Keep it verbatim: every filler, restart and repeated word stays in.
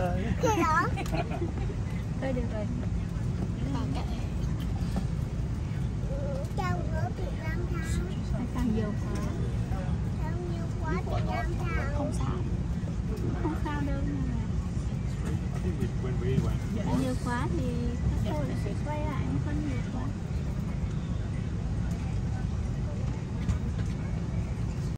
Gì đó? Thôi được rồi. Trong nữa thì năm tháng. Càng nhiều quá. Trong nhiều quá thì năm tháng. Không sao. Không sao đâu nhưng mà nhiều quá thì các cô lại phải quay lại, không nhiều quá